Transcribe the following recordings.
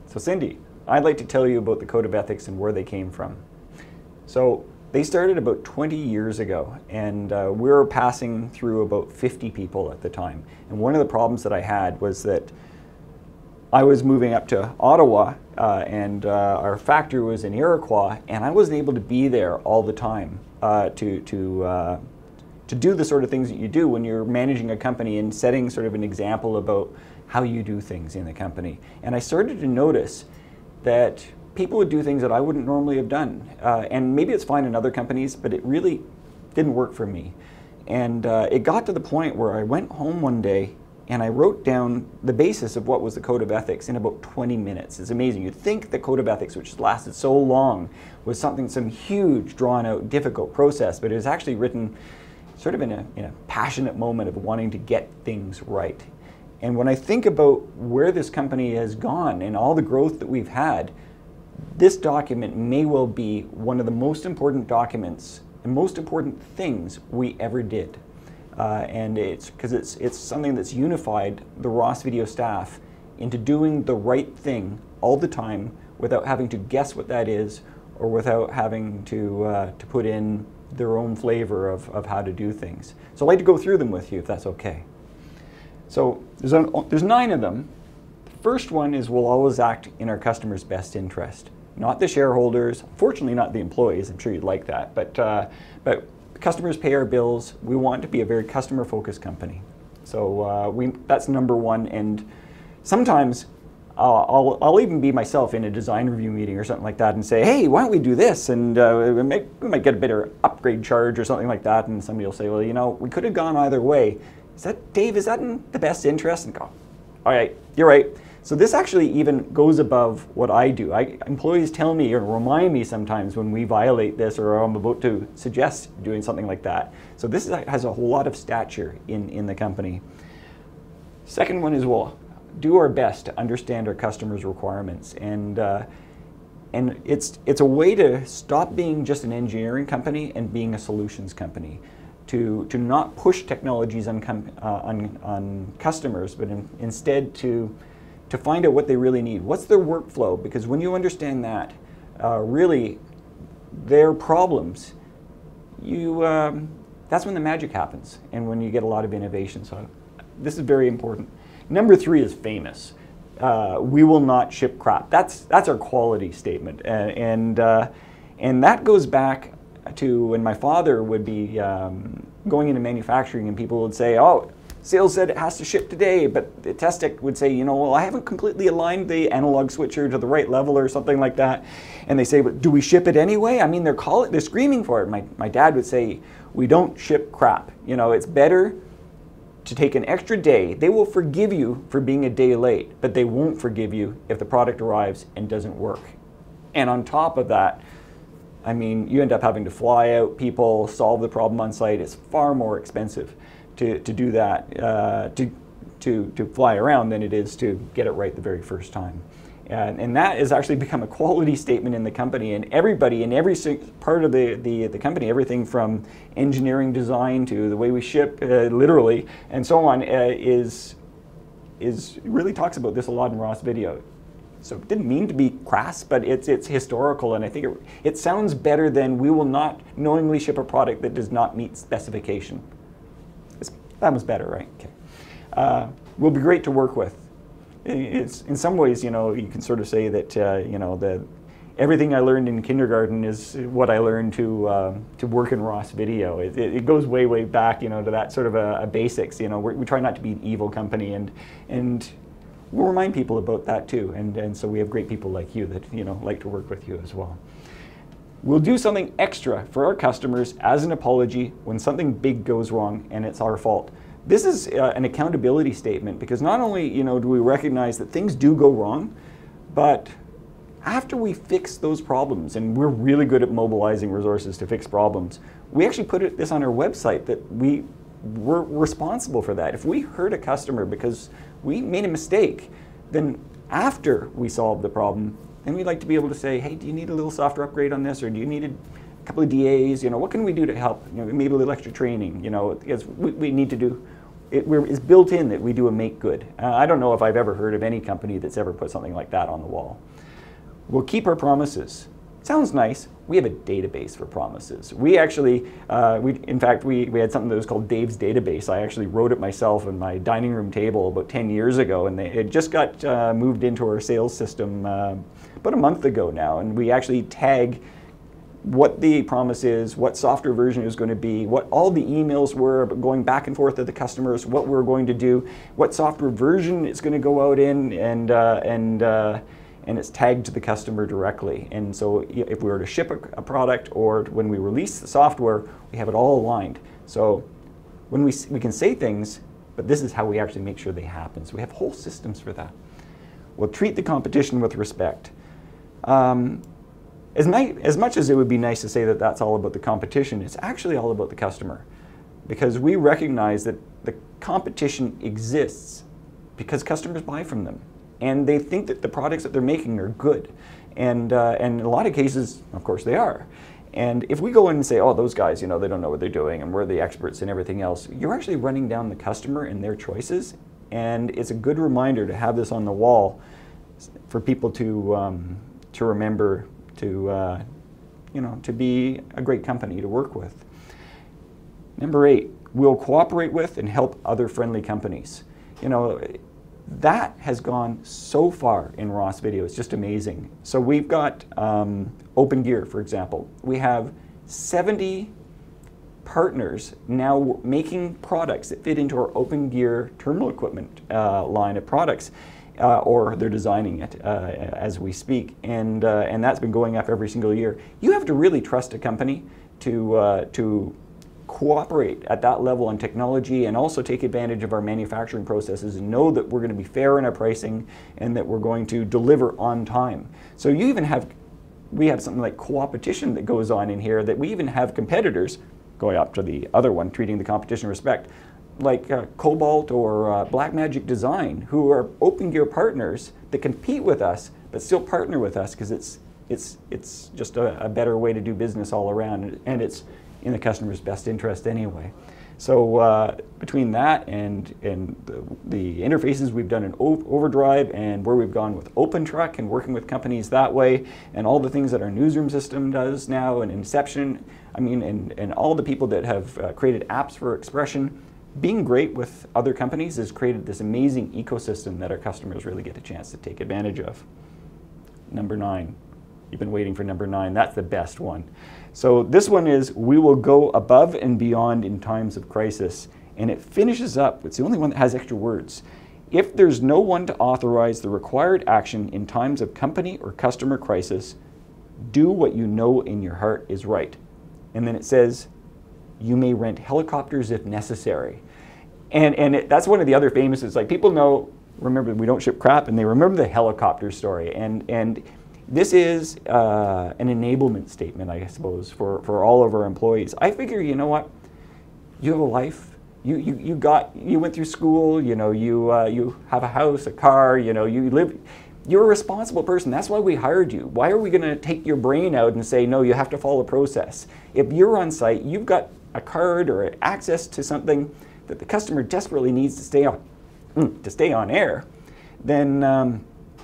So Cindy, I'd like to tell you about the Code of Ethics and where they came from. So they started about 20 years ago, and we were passing through about 50 people at the time. And one of the problems that I had was that I was moving up to Ottawa, and our factory was in Iroquois, and I wasn't able to be there all the time to do the sort of things that you do when you're managing a company and setting sort of an example about how you do things in the company. And I started to notice that people would do things that I wouldn't normally have done. And maybe it's fine in other companies, but it really didn't work for me. And it got to the point where I went home one day and I wrote down the basis of what was the Code of Ethics in about 20 minutes. It's amazing. You'd think the Code of Ethics, which lasted so long, was some huge, drawn out, difficult process, but it was actually written sort of in a passionate moment of wanting to get things right. And when I think about where this company has gone and all the growth that we've had, this document may well be one of the most important documents and most important things we ever did. And it's because it's something that's unified the Ross Video staff into doing the right thing all the time without having to guess what that is or without having to put in their own flavor of how to do things. So I'd like to go through them with you if that's okay. So there's 9 of them. The first one is we'll always act in our customer's best interest. Not the shareholders, fortunately not the employees, I'm sure you'd like that, but customers pay our bills. We want to be a very customer-focused company. So that's number 1, and sometimes I'll even be myself in a design review meeting or something like that and say, hey, why don't we do this? And we might get a better upgrade charge or something like that, and somebody will say, well, you know, we could have gone either way. Dave, is that in the best interest? And go, all right, you're right. So this actually even goes above what I do. Employees tell me or remind me sometimes when we violate this or I'm about to suggest doing something like that. So this has a whole lot of stature in the company. Second one is we'll do our best to understand our customers' requirements. And it's a way to stop being just an engineering company and being a solutions company. To not push technologies on customers, but instead to find out what they really need. What's their workflow? Because when you understand that, really, their problems, that's when the magic happens and when you get a lot of innovation. So this is very important. Number 3 is famous. We will not ship crap. That's our quality statement. And that goes back to when my father would be going into manufacturing and people would say, oh, sales said it has to ship today, but the test tech would say, you know, well, I haven't completely aligned the analog switcher to the right level or something like that. And they say, but do we ship it anyway? I mean, they're screaming for it. My dad would say, we don't ship crap. You know, it's better to take an extra day. They will forgive you for being a day late, but they won't forgive you if the product arrives and doesn't work. And on top of that, I mean, you end up having to fly out people, solve the problem on site. It's far more expensive to do that, to fly around than it is to get it right the very first time. And that has actually become a quality statement in the company, and everybody in every part of the company, everything from engineering design to the way we ship, literally, and so on, really talks about this a lot in Ross Video. So it didn't mean to be crass, but it's historical, and I think it sounds better than we will not knowingly ship a product that does not meet specification. That was better, right? Okay. Will be great to work with. It's in some ways, you know, you can sort of say that you know, everything I learned in kindergarten is what I learned to work in Ross Video. It goes way, way back, you know, to that sort of a basics. You know, we try not to be an evil company, and we'll remind people about that too, and so we have great people like you that, you know, like to work with you as well. We'll do something extra for our customers as an apology when something big goes wrong and it's our fault. This is an accountability statement, because not only, you know, do we recognize that things do go wrong, but after we fix those problems, and we're really good at mobilizing resources to fix problems, we actually put this on our website that we're responsible for that. If we hurt a customer because we made a mistake, then after we solve the problem, then we'd like to be able to say, hey, do you need a little software upgrade on this, or do you need a couple of DAs? You know, what can we do to help? You know, maybe a little extra training. You know, because we need to do it's built in that we do a make good. I don't know if I've ever heard of any company that's ever put something like that on the wall. We'll keep our promises. Sounds nice. We have a database for promises. We actually, in fact, we had something that was called Dave's Database. I actually wrote it myself on my dining room table about 10 years ago, and it just got moved into our sales system about a month ago now. And we actually tag what the promise is, what software version is going to be, what all the emails were going back and forth to the customers, what we're going to do, what software version it's going to go out in, and it's tagged to the customer directly. And so if we were to ship a product or when we release the software, we have it all aligned. So when we can say things, but this is how we actually make sure they happen. So we have whole systems for that. We'll treat the competition with respect. As much as it would be nice to say that that's all about the competition, it's actually all about the customer. Because we recognize that the competition exists because customers buy from them. And they think that the products that they're making are good. And in a lot of cases, of course, they are. And if we go in and say, oh, those guys, they don't know what they're doing and we're the experts and everything else, you're actually running down the customer and their choices. And it's a good reminder to have this on the wall for people to remember to be a great company to work with. Number 8, we'll cooperate with and help other friendly companies. That has gone so far in Ross Video. It's just amazing. So we've got Open Gear, for example. We have 70 partners now making products that fit into our Open Gear terminal equipment line of products, or they're designing it as we speak. And that's been going up every single year. You have to really trust a company to cooperate at that level on technology and also take advantage of our manufacturing processes and know that we're going to be fair in our pricing and that we're going to deliver on time. So we have something like co-opetition that goes on in here, that we even have competitors, going up to the other one, treating the competition with respect, like Cobalt or Blackmagic Design, who are Open Gear partners that compete with us but still partner with us because it's just a better way to do business all around, and it's in the customer's best interest anyway. So between that and the interfaces we've done in Overdrive and where we've gone with OpenTruck and working with companies that way, and all the things that our newsroom system does now, and Inception, and all the people that have created apps for Expression, being great with other companies has created this amazing ecosystem that our customers really get a chance to take advantage of. Number 9. You've been waiting for number 9. That's the best one. So this one is, we will go above and beyond in times of crisis. And it finishes up, it's the only one that has extra words. If there's no one to authorize the required action in times of company or customer crisis, do what you know in your heart is right. And then it says, you may rent helicopters if necessary. And that's one of the other famous, it's like people remember we don't ship crap, and they remember the helicopter story. And this is an enablement statement, I suppose, for all of our employees. I figure, you know what? You have a life. You went through school. You have a house, a car. You live. You're a responsible person. That's why we hired you. Why are we going to take your brain out and say, no, you have to follow process? If you're on site, you've got a card or access to something that the customer desperately needs to stay on air, then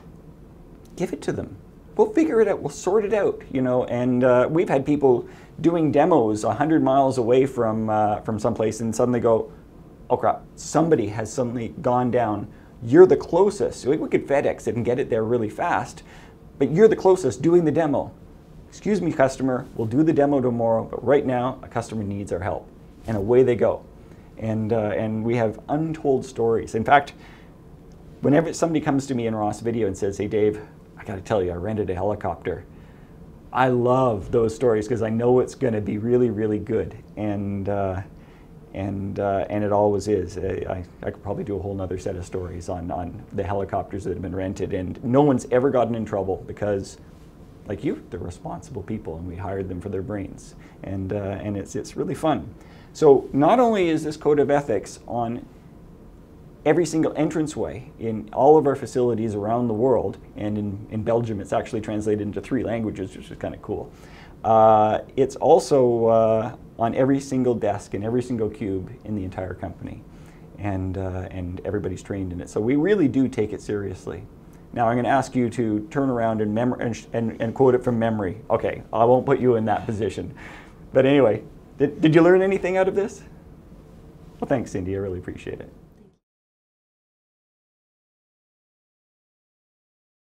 give it to them. We'll figure it out. We'll sort it out, And we've had people doing demos 100 miles away from someplace and suddenly go, oh crap, somebody has suddenly gone down. You're the closest. We could FedEx it and get it there really fast, but you're the closest doing the demo. Excuse me, customer, we'll do the demo tomorrow, but right now a customer needs our help. And away they go. And we have untold stories. In fact, whenever somebody comes to me in Ross Video and says, hey Dave, I got to tell you, I rented a helicopter. I love those stories because I know it's going to be really, really good, and it always is. I could probably do a whole nother set of stories on the helicopters that have been rented, and no one's ever gotten in trouble because, like you, they're responsible people, and we hired them for their brains, and it's really fun. So not only is this code of ethics on every single entranceway in all of our facilities around the world, and in Belgium it's actually translated into 3 languages, which is kind of cool. It's also on every single desk and every single cube in the entire company. and everybody's trained in it. So we really do take it seriously. Now I'm going to ask you to turn around and quote it from memory. Okay, I won't put you in that position. But anyway, did you learn anything out of this? Well, thanks, Cindy. I really appreciate it.